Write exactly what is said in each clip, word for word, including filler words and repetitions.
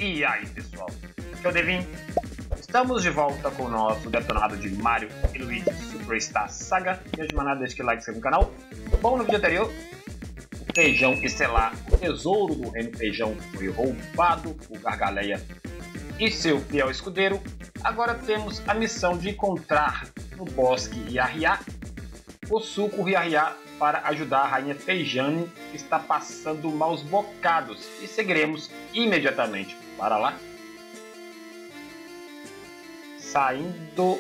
E aí pessoal, aqui é o Devin. Estamos de volta com o nosso detonado de Mario e Luigi Superstar Saga. E antes de mais nada, deixa o like no canal. Bom, no vídeo anterior, o feijão estelar, o tesouro do reino feijão, foi roubado por Gargaleia e seu fiel escudeiro. Agora temos a missão de encontrar no bosque Riarriá o suco Riarriá para ajudar a rainha Feijane, que está passando maus bocados, e seguiremos imediatamente para lá. Saindo.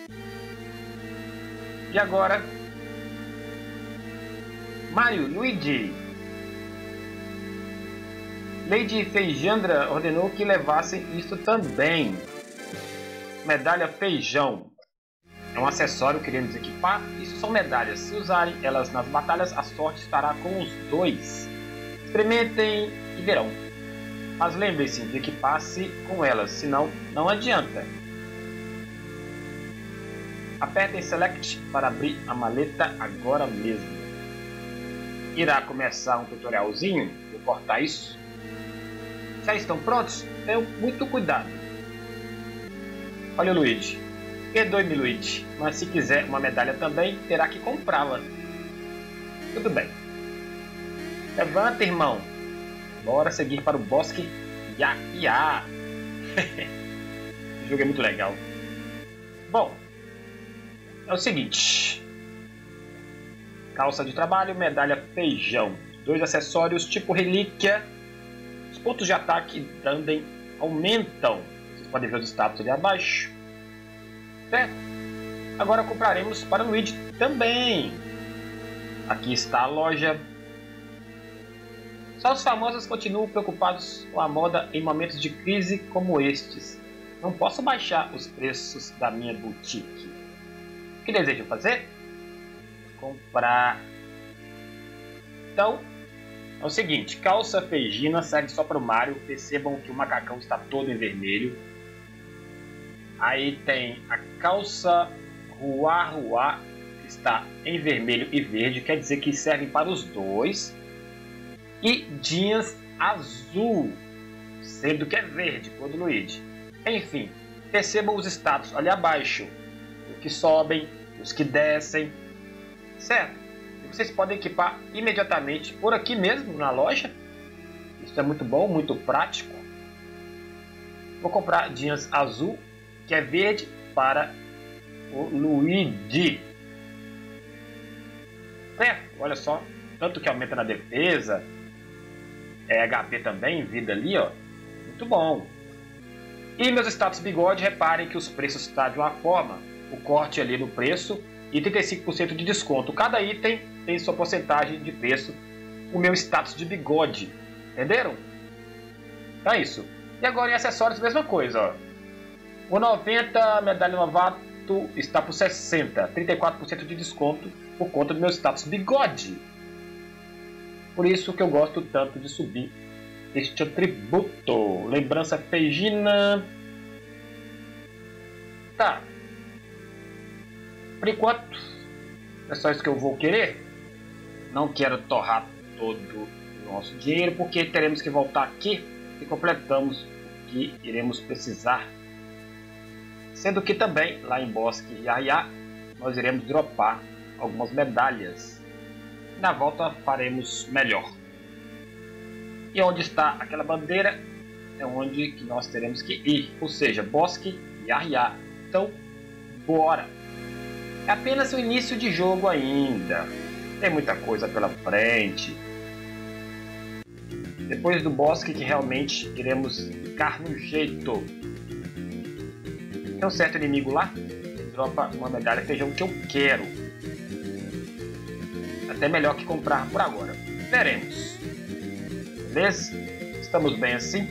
E agora, Mario, Luigi. Lady Feijandra ordenou que levassem isto também. Medalha Feijão. É um acessório que queremos equipar. Isso são medalhas. Se usarem elas nas batalhas, a sorte estará com os dois. Experimentem e verão. Mas lembrem-se de equipar-se com elas, senão não adianta. Apertem Select para abrir a maleta agora mesmo. Irá começar um tutorialzinho. Vou cortar isso. Já estão prontos? Tenham muito cuidado. Olha o Luigi. Perdoe-me, Luigi, mas se quiser uma medalha também, terá que comprá-la. Tudo bem. Levanta, irmão. Bora seguir para o bosque Riarriá. Esse jogo é muito legal. Bom, é o seguinte. Calça de trabalho, medalha feijão. Dois acessórios tipo relíquia. Os pontos de ataque também aumentam. Vocês podem ver os status ali abaixo. Certo? Agora compraremos para o Luigi também. Aqui está a loja. Só os famosos continuam preocupados com a moda em momentos de crise como estes. Não posso baixar os preços da minha boutique. O que desejam fazer? Comprar. Então, é o seguinte. Calça Feijina serve só para o Mario. Percebam que o macacão está todo em vermelho. Aí tem a calça Rua Rua, que está em vermelho e verde, quer dizer que servem para os dois. E jeans azul, sendo que é verde, cor do Luigi. Enfim, percebam os status ali abaixo. Os que sobem, os que descem, certo? E vocês podem equipar imediatamente por aqui mesmo, na loja. Isso é muito bom, muito prático. Vou comprar jeans azul, que é verde, para o Luigi. Certo? Olha só, tanto que aumenta na defesa, é H P também, vida ali, ó. Muito bom. E meus status bigode, reparem que os preços estão de uma forma, o corte ali no preço e trinta e cinco por cento de desconto. Cada item tem sua porcentagem de preço. O meu status de bigode, entenderam? Então é isso. E agora em acessórios, mesma coisa, ó. O noventa medalha novato está por sessenta, trinta e quatro por cento de desconto por conta do meu status bigode. Por isso que eu gosto tanto de subir este atributo. Lembrança Feijina. Tá. Por enquanto, é só isso que eu vou querer. Não quero torrar todo o nosso dinheiro, porque teremos que voltar aqui e completamos o que iremos precisar. Sendo que também, lá em Bosque Riarriá, nós iremos dropar algumas medalhas. Na volta faremos melhor. E onde está aquela bandeira é onde que nós teremos que ir. Ou seja, Bosque Riarriá. Então, bora! É apenas o início de jogo ainda. Tem muita coisa pela frente. Depois do bosque que realmente iremos ficar no jeito. Tem um certo inimigo lá, dropa uma medalha feijão que eu quero. Até melhor que comprar por agora. Veremos. Beleza? Estamos bem assim.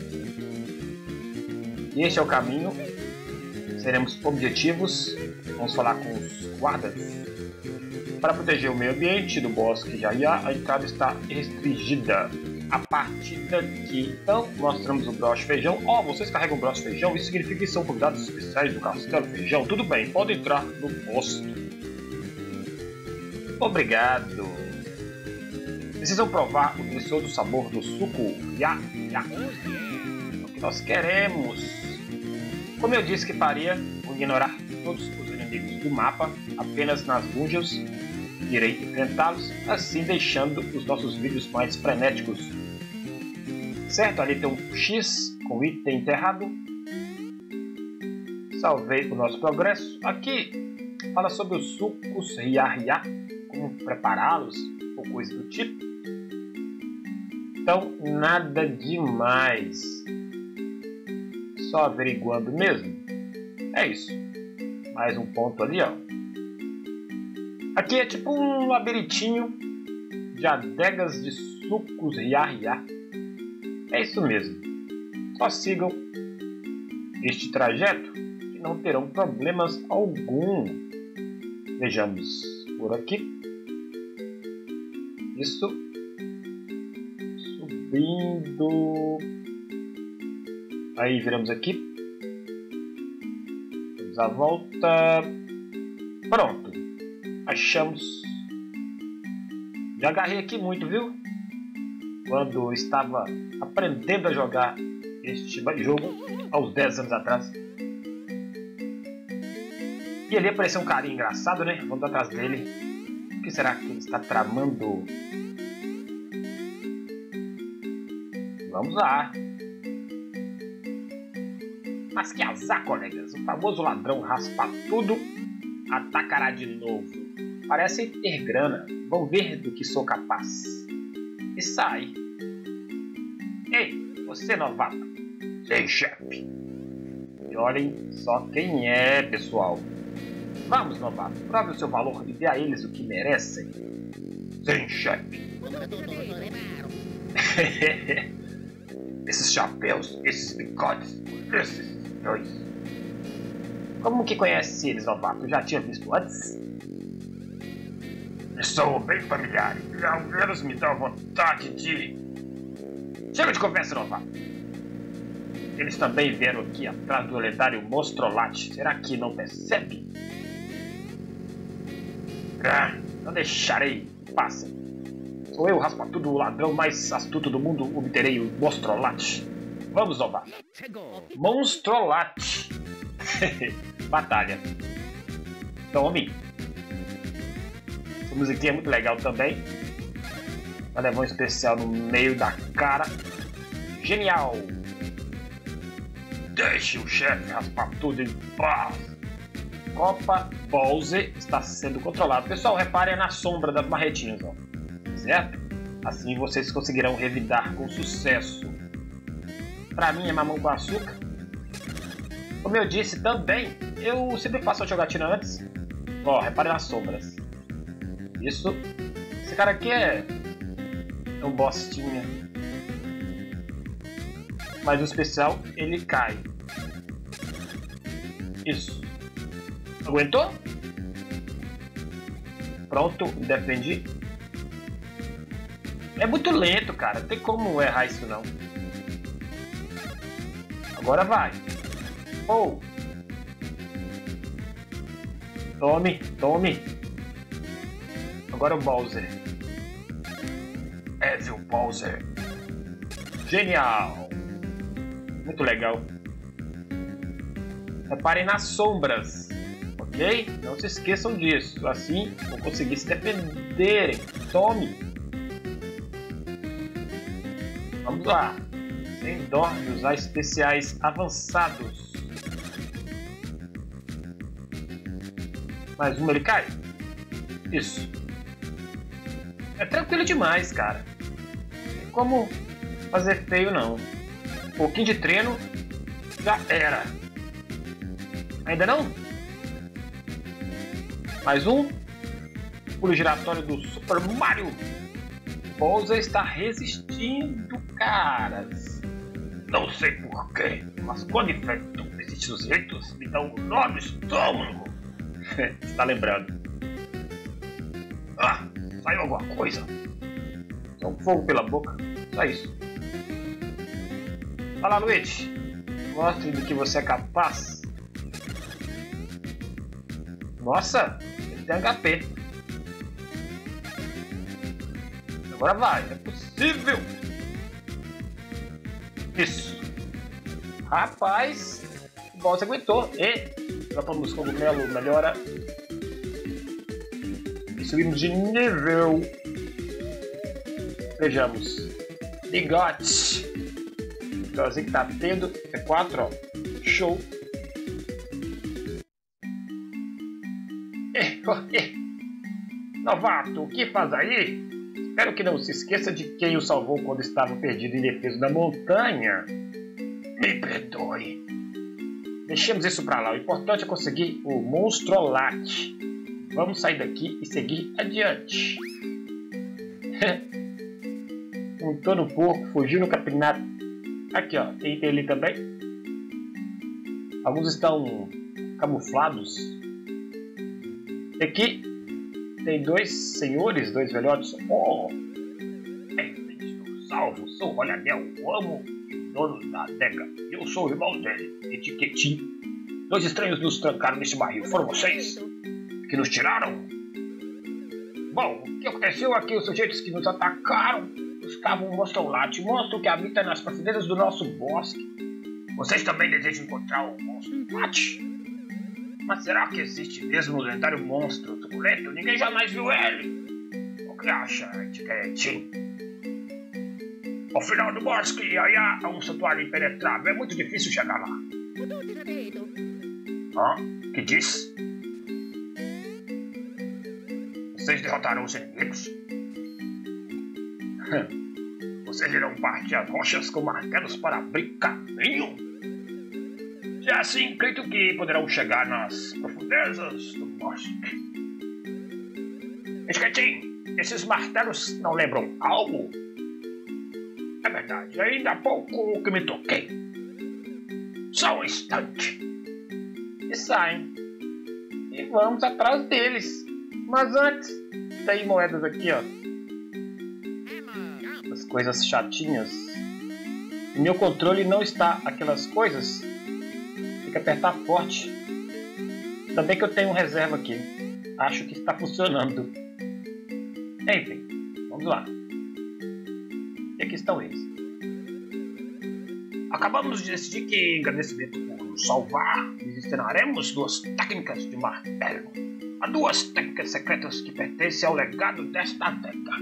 E este é o caminho. Seremos objetivos. Vamos falar com os guardas. Para proteger o meio ambiente do bosque Riarriá, a entrada está restringida. A partir daqui, então, mostramos o broche feijão. Ó, oh, vocês carregam o broche feijão? Isso significa que são convidados especiais do Castelo Feijão? Tudo bem, pode entrar no posto. Obrigado. Precisam provar o delicioso sabor do suco Riarriá. nós queremos. Como eu disse que faria, vou ignorar todos os inimigos do mapa, apenas nas dungeons irei enfrentá-los, assim deixando os nossos vídeos mais frenéticos. Certo, ali tem um X com item enterrado. Salvei o nosso progresso. Aqui fala sobre os sucos Ria-Ria, como prepará-los ou coisa do tipo. Então, nada demais. Só averiguando mesmo. É isso. Mais um ponto ali, ó. Aqui é tipo um labirintinho de adegas de sucos Ria-Ria. É isso mesmo. Só sigam este trajeto que não terão problemas algum. Vejamos por aqui. Isso. Subindo. Aí viramos aqui. Damos a volta. Pronto. Achamos. Já agarrei aqui muito, viu? Quando eu estava aprendendo a jogar este jogo aos dez anos atrás. E ali apareceu um carinha engraçado, né? Vamos atrás dele. O que será que ele está tramando? Vamos lá. Mas que azar, colegas. O famoso ladrão raspa tudo atacará de novo. Parece ter grana. Vão ver do que sou capaz. E sai. Ei, você novato. Sim, chefe. E olhem só quem é, pessoal. Vamos, novato. Prove o seu valor e dê a eles o que merecem. Sim, chefe. Esses chapéus, esses bigodes, esses dois. Como que conhece eles, novato? Já tinha visto antes? Me sou bem familiar e ao menos me dá vontade de... Chega de conversa, novato. Eles também vieram aqui atrás do lendário Monstrolate. Será que não percebe? Ah, não deixarei. Passa. Sou eu, Raspa-Tudo, o ladrão mais astuto do mundo. Obterei o Monstrolate. Vamos, novato. Monstrolate. Batalha. Tome. Essa musiquinha é muito legal também. Vai levar um especial no meio da cara. Genial. Deixe o chefe raspar tudo em paz. Copa Bowser está sendo controlado. Pessoal, reparem na sombra das marretinhas, ó. Certo? Assim vocês conseguirão revidar com sucesso. Pra mim é mamão com açúcar. Como eu disse também, eu sempre faço a jogatina antes. Ó, reparem nas sombras. Isso. Esse cara aqui é... é um bostinha. Mas no especial ele cai. Isso. Aguentou? Pronto, defendi. É muito lento, cara. Não tem como errar isso não. Agora vai. Oh. Tome, tome. Agora o Bowser. Evil Bowser. Genial. Muito legal. Reparem nas sombras. Ok? Não se esqueçam disso. Assim vão conseguir se defenderem. Tome. Vamos lá. Sem dó de usar especiais avançados. Mais uma, ele cai. Isso. É tranquilo demais, cara. Não tem como fazer feio, não. Um pouquinho de treino já era. Ainda não? Mais um. Pulo giratório do Super Mario. Bowser está resistindo, caras. Não sei porquê, mas quando enfrentam esses sujeitos, me dão um nó no estômago. Está lembrando? Ah, saiu alguma coisa? É um fogo pela boca. Só isso. Fala, Luigi. Mostre do que você é capaz. Nossa, ele tem H P. Agora vai, é possível. Isso. Rapaz, o boss aguentou. E dropamos cogumelo, melhora. E subimos de nível. Vejamos. Bigote. Igualzinho que tá tendo. É quatro, ó. Show. Novato, o que faz aí? Espero que não se esqueça de quem o salvou quando estava perdido em defesa da montanha. Me perdoe. Deixemos isso pra lá. O importante é conseguir o Monstrolate. Vamos sair daqui e seguir adiante. Um tono porco fugiu no capinato. Aqui, ó. Tem item ali também. Alguns estão camuflados. Aqui tem dois senhores, dois velhotes. Oh! Estou salvo, sou o Rolhadel, o amo e dono da adega. Eu sou o irmão dele, Etiquetinho. Dois estranhos nos trancaram nesse barril. Foram vocês que nos tiraram? Bom, o que aconteceu aqui? Os sujeitos que nos atacaram buscavam um monstrolate, monstro que habita nas profundezas do nosso bosque. Vocês também desejam encontrar o monstrolate? Mas será que existe mesmo um lendário monstro suculento? Ninguém jamais viu ele. O que acha, Etiquetinho? Ao final do bosque, Yaya há um santuário impenetrável. É muito difícil chegar lá. Hã? Que diz? Vocês derrotaram os inimigos? Vocês irão partir as rochas com martelos para abrir caminho? Se é assim, creio que poderão chegar nas profundezas do bosque. Etiquetinho, esses martelos não lembram algo? É verdade, ainda há pouco que me toquei. Só um instante. E saem. E vamos atrás deles. Mas antes, tem moedas aqui, ó. As coisas chatinhas. O meu controle não está aquelas coisas. Tem que apertar forte. Também que eu tenho reserva aqui. Acho que está funcionando. Enfim, vamos lá. E aqui estão eles. Acabamos de decidir que, em agradecimento por nos salvar, lhes ensinaremos duas técnicas de martelo. Há duas técnicas secretas que pertencem ao legado desta adega.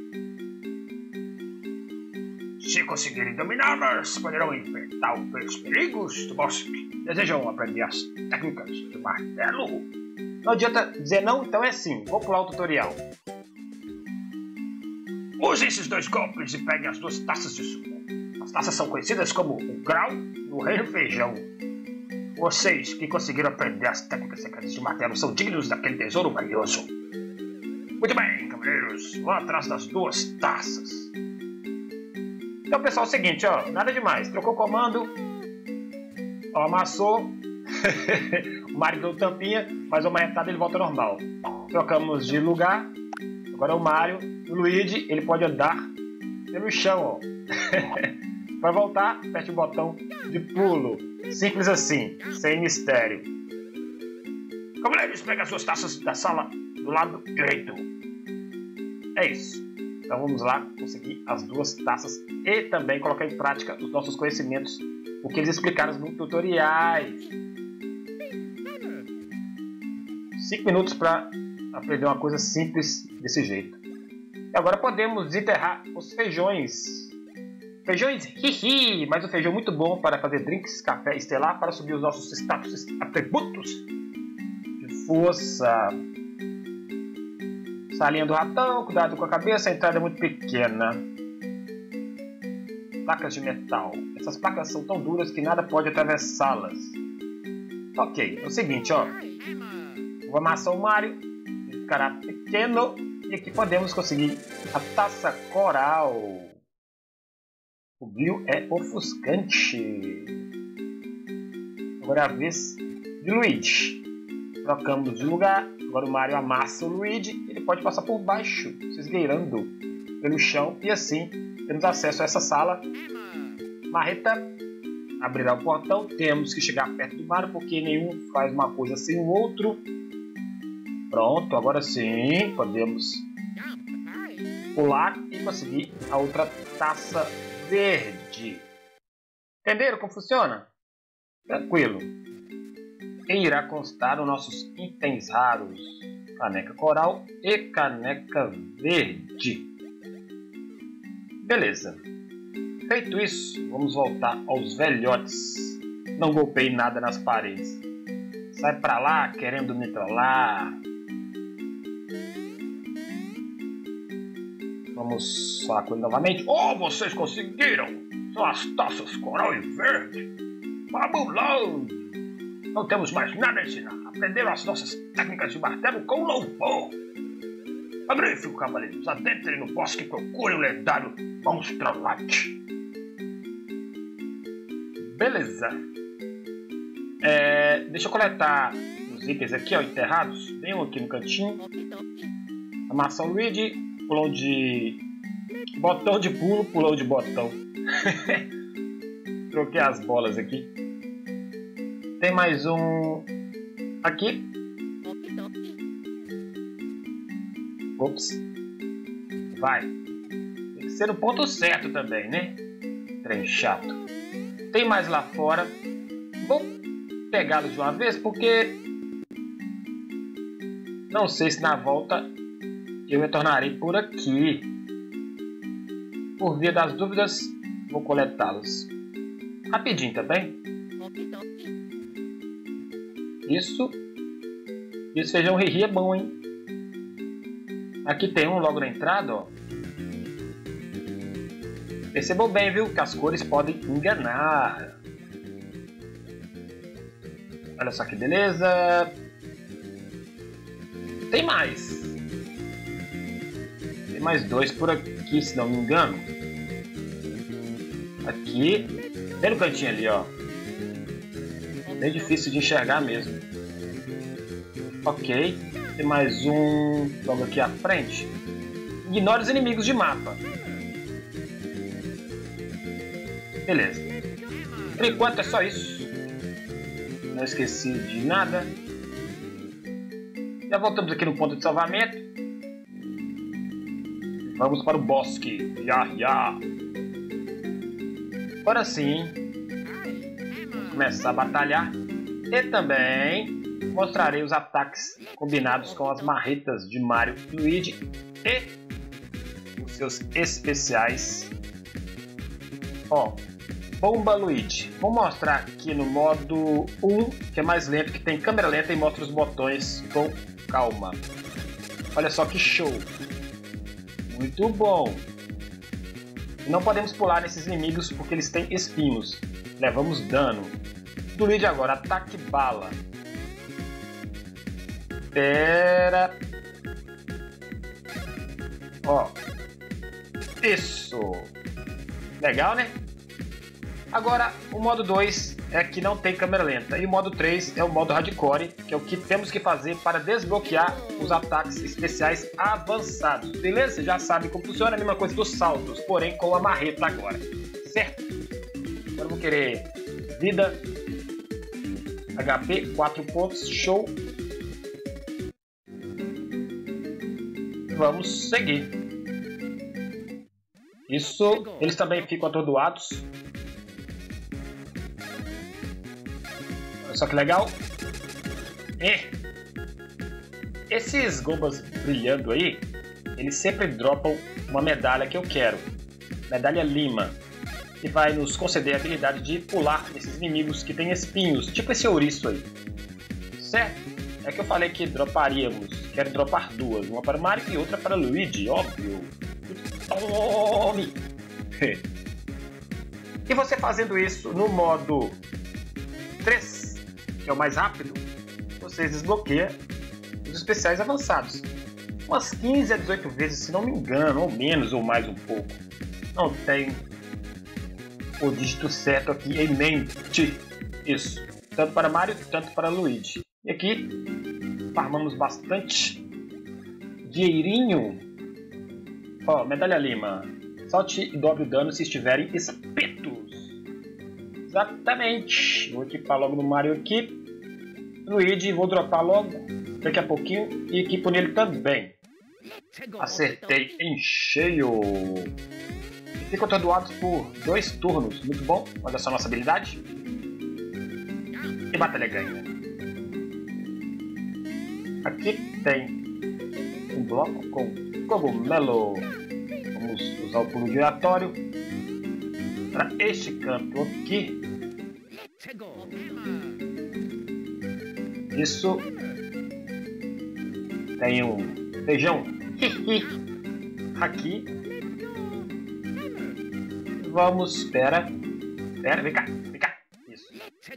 Se conseguirem dominá-las, poderão enfrentar os perigos do bosque. Desejam aprender as técnicas de martelo? Não adianta dizer não, então é sim. Vou pular o tutorial. Use esses dois golpes e peguem as duas taças de sumo. As taças são conhecidas como o grau do reino feijão. Vocês que conseguiram aprender as técnicas secretas de martelo são dignos daquele tesouro valioso. Muito bem, cavaleiros. Vão atrás das duas taças. Então, pessoal, é o seguinte, ó. Nada demais. Trocou o comando. Ó, amassou. O Mario deu tampinha, mas uma retada ele volta ao normal. Trocamos de lugar. Agora o Mario, o Luigi, ele pode andar pelo chão, ó. Para voltar, aperte o botão de pulo. Simples assim, sem mistério. Cavaleiros, pega as suas taças da sala do lado direito. É isso. Então vamos lá conseguir as duas taças e também colocar em prática os nossos conhecimentos, o que eles explicaram nos tutoriais. Cinco minutos para aprender uma coisa simples desse jeito. E agora podemos desenterrar os feijões. Feijões, hihi, mas o feijão é muito bom para fazer drinks, café estelar, para subir os nossos status, atributos de força. Salinha do ratão, cuidado com a cabeça, a entrada é muito pequena. Placas de metal. Essas placas são tão duras que nada pode atravessá-las. Ok, é o seguinte, ó. Vou amassar o Mario, ele ficará pequeno, e aqui podemos conseguir a taça coral. O brilho é ofuscante. Agora é a vez de Luigi. Trocamos de lugar. Agora o Mario amassa o Luigi. Ele pode passar por baixo, se esgueirando pelo chão. E assim temos acesso a essa sala. Marreta abrirá o portão. Temos que chegar perto do Mario, porque nenhum faz uma coisa sem o outro. Pronto, agora sim podemos pular e conseguir a outra taça verde. Entenderam como funciona? Tranquilo. E irá constar os nossos itens raros. Caneca coral e caneca verde. Beleza. Feito isso, vamos voltar aos velhotes. Não golpei nada nas paredes. Sai pra lá querendo me trollar. Vamos falar com ele novamente. Oh, vocês conseguiram! São as taças coral e verde. Fabuloso! Não temos mais nada a ensinar. Aprenderam as nossas técnicas de martelo com louvor. Magnífico, cavaleiros. Adentrem no bosque e procurem o lendário Monstrolite. Beleza. É, deixa eu coletar os itens aqui, ó, enterrados. Bem um aqui no cantinho. Amassar o Luigi. Pulão de... Botão de pulo, pulão de botão. Troquei as bolas aqui. Tem mais um... Aqui. Ops. Vai. Tem que ser no ponto certo também, né? Trem chato. Tem mais lá fora. Vou pegá-los de uma vez porque... Não sei se na volta eu retornarei por aqui. Por via das dúvidas, vou coletá-los. Rapidinho, tá bem? Isso. Esse feijão ri-ri é bom, hein? Aqui tem um logo na entrada, ó. Percebam bem, viu? Que as cores podem enganar. Olha só que beleza. Tem mais. Tem mais dois por aqui, se não me engano. Aqui. Bem no cantinho ali, ó. Bem difícil de enxergar mesmo. Ok. Tem mais um logo aqui à frente. Ignore os inimigos de mapa. Beleza. Por enquanto é só isso. Não esqueci de nada. Já voltamos aqui no ponto de salvamento. Vamos para o bosque. Ya, ya. Agora sim. Vamos começar a batalhar. E também mostrarei os ataques combinados com as marretas de Mario e Luigi. E os seus especiais. Ó. Bomba Luigi. Vou mostrar aqui no modo um, que é mais lento, que tem câmera lenta e mostra os botões com calma. Olha só que show. Muito bom. Não podemos pular nesses inimigos porque eles têm espinhos. Levamos dano. Do Luigi agora, ataque bala. Pera. Ó. Isso. Legal, né? Agora, o modo dois é que não tem câmera lenta. E o modo três é o modo hardcore, que é o que temos que fazer para desbloquear os ataques especiais avançados. Beleza? Já sabe como funciona, a mesma coisa dos saltos, porém com a marreta agora. Certo? Agora eu vou querer vida, H P, quatro pontos, show. Vamos seguir. Isso, eles também ficam atordoados. Olha só que legal. E esses gobas brilhando aí, eles sempre dropam uma medalha que eu quero. Medalha Lima. Que vai nos conceder a habilidade de pular nesses inimigos que tem espinhos. Tipo esse ouriço aí. Certo? É que eu falei que droparíamos. Quero dropar duas. Uma para Mario e outra para Luigi. Óbvio. Tome! E você fazendo isso no modo três, que é o mais rápido, vocês desbloqueiam os especiais avançados. Umas quinze a dezoito vezes, se não me engano, ou menos, ou mais um pouco. Não tem o dígito certo aqui em mente. Isso. Tanto para Mario, tanto para Luigi. E aqui, farmamos bastante dinheirinho. Ó, medalha Lima. Salte e dobre o dano se estiverem espetos. Exatamente. Vou equipar logo no Mario aqui. Luigi, vou dropar logo daqui a pouquinho e equipo nele também. Acertei em cheio. Ficam atordoados por dois turnos. Muito bom. Olha só a nossa habilidade. E batalha ganha. Aqui tem um bloco com cogumelo. Vamos usar o pulo giratório para este canto aqui. Isso. Tem um feijão aqui. Vamos, espera. Espera, vem cá, vem cá. Isso.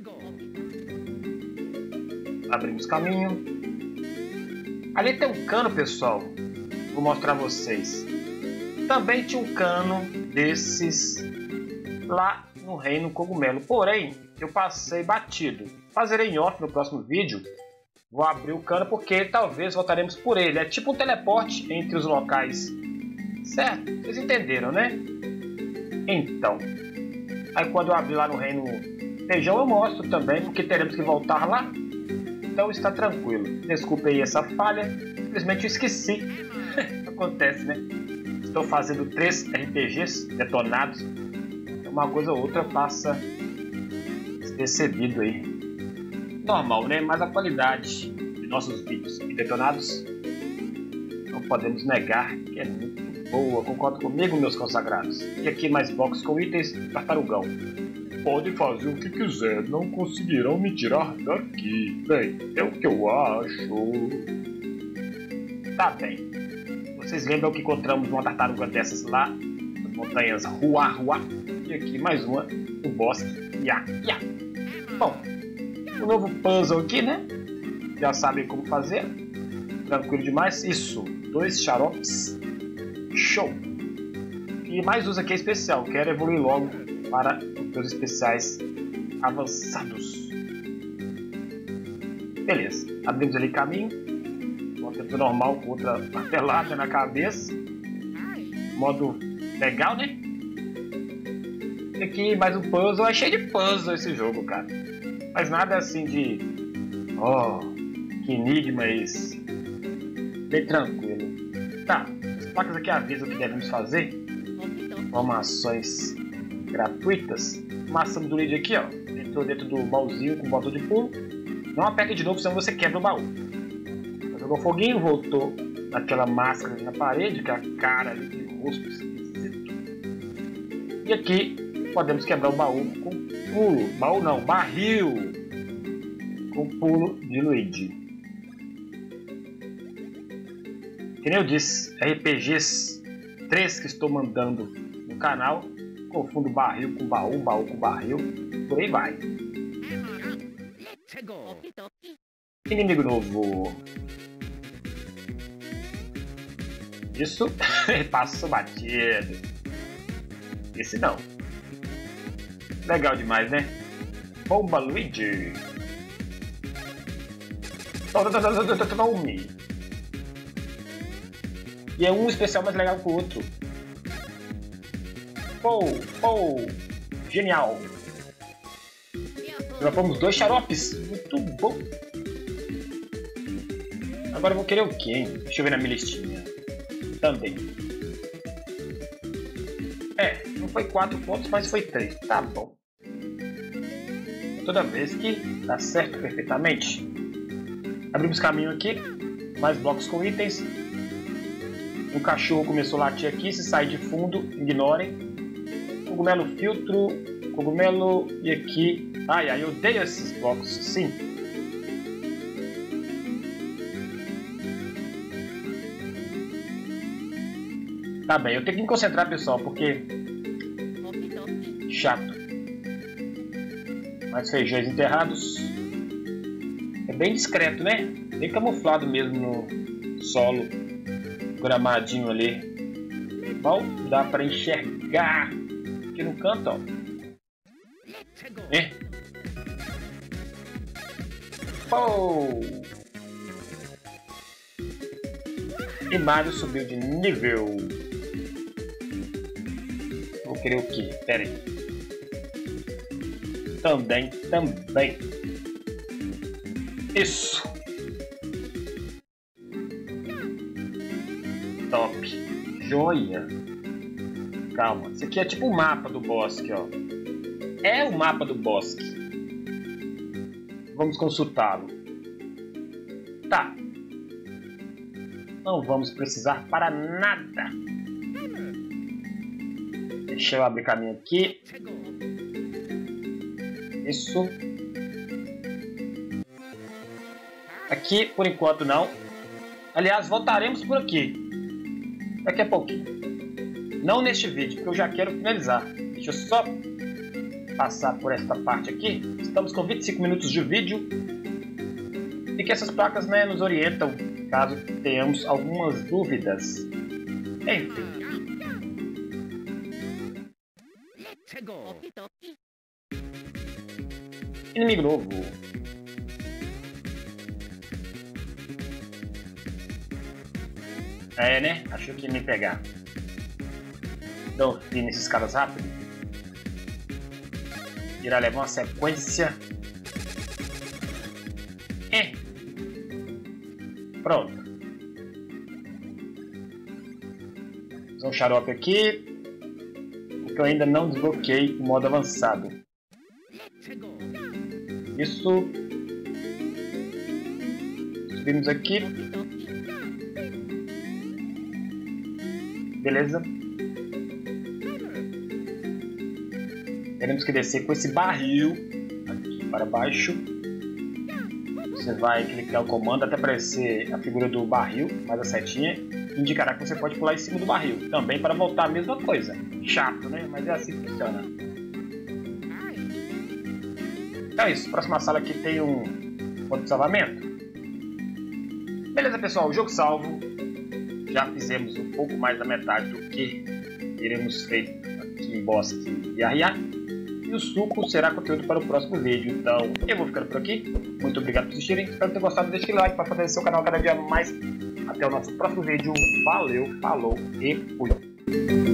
Abrimos caminho. Ali tem um cano, pessoal. Vou mostrar a vocês. Também tinha um cano desses lá no Reino Cogumelo. Porém, eu passei batido. Fazerei em off no próximo vídeo. Vou abrir o cano porque talvez voltaremos por ele. É tipo um teleporte entre os locais. Certo? Vocês entenderam, né? Então. Aí quando eu abrir lá no Reino Feijão eu mostro também, porque teremos que voltar lá. Então está tranquilo. Desculpe aí essa falha. Simplesmente eu esqueci. Acontece, né? Estou fazendo três R P Gs detonados. Uma coisa ou outra passa despercebido aí. Normal, né? Mas a qualidade de nossos vídeos detonados não podemos negar que é muito boa. Concordo comigo, meus consagrados? E aqui mais box com itens tartarugão. Pode fazer o que quiser, não conseguirão me tirar daqui. Bem, é o que eu acho. Tá bem. Vocês lembram que encontramos uma tartaruga dessas lá nas montanhas Rua Rua? E aqui mais uma no bosque Ya Ya. Bom, um novo puzzle aqui, né? Já sabem como fazer. Tranquilo demais. Isso, dois xaropes. Show! E mais uns aqui é especial. Quero evoluir logo para os meus especiais avançados. Beleza, abrimos ali caminho. Uma tempo normal com outra martelada na cabeça. Modo legal, né? E aqui mais um puzzle. É cheio de puzzle esse jogo, cara. Mas nada assim de... Oh, que enigma é esse? Bem tranquilo. Tá, as placas aqui avisam o que devemos fazer. Informações gratuitas. Maçã do lead aqui, ó. Entrou dentro do baúzinho com o botão de pulo. Não aperte de novo, senão você quebra o baú. Jogou foguinho, voltou naquela máscara ali na parede, aquela cara ali de rosto esquisito. E aqui podemos quebrar o baú com pulo. Baú não, barril. Com pulo de Luigi. Que nem eu disse, R P Gs três que estou mandando no canal. Confundo barril com baú, baú com barril. Por aí vai. Inimigo novo. Isso. Passo batido. Esse não. Legal demais, né? Bomba Luigi. Tome. E é um especial mais legal que o outro. Oh, oh, genial. Dropamos dois xaropes. Muito bom. Agora eu vou querer o quê, hein? Deixa eu ver na minha listinha. Também. É, não foi quatro pontos, mas foi três. Tá bom. Toda vez que dá certo perfeitamente. Abrimos caminho aqui. Mais blocos com itens. Um cachorro começou a latir aqui. Se sair de fundo, ignorem. Cogumelo filtro. Cogumelo. E aqui. Ai, ai, eu odeio esses blocos. Sim. Tá bem, eu tenho que me concentrar, pessoal, porque... chato. Mais feijões enterrados. É bem discreto, né? Bem camuflado mesmo no solo. Gramadinho ali. Bom, dá pra enxergar aqui no canto, ó. É. Oh! E Mario subiu de nível. Vou querer o quê? Pera aí. Também, também. Isso. Top. Joia. Calma. Isso aqui é tipo o mapa do bosque, ó. É o mapa do bosque. Vamos consultá-lo. Tá. Não vamos precisar para nada. Deixa eu abrir caminho aqui. Isso. Aqui, por enquanto, não. Aliás, voltaremos por aqui. Daqui a pouquinho. Não neste vídeo, porque eu já quero finalizar. Deixa eu só passar por esta parte aqui. Estamos com vinte e cinco minutos de vídeo. E que essas placas, né, nos orientam caso tenhamos algumas dúvidas. Enfim. Inimigo novo. É, né? Achou que ia me pegar. Então, vi nesses caras rápido. Irá levar uma sequência. É. Pronto. Vou usar um xarope aqui. Porque eu ainda não desbloqueei o modo avançado. Isso. Subimos aqui. Beleza. Teremos que descer com esse barril aqui para baixo. Você vai clicar o comando até aparecer a figura do barril, mais a setinha, indicará que você pode pular em cima do barril. Também para voltar a mesma coisa. Chato, né? Mas é assim que funciona. Então é isso. Próxima sala aqui tem um ponto de salvamento. Beleza, pessoal. O jogo salvo. Já fizemos um pouco mais da metade do que iremos feito aqui em Bosque e Arriá. E o suco será conteúdo para o próximo vídeo. Então, eu vou ficando por aqui. Muito obrigado por assistirem. Espero ter gostado. Deixe like para fortalecer o canal cada dia mais. Até o nosso próximo vídeo. Valeu, falou e fui.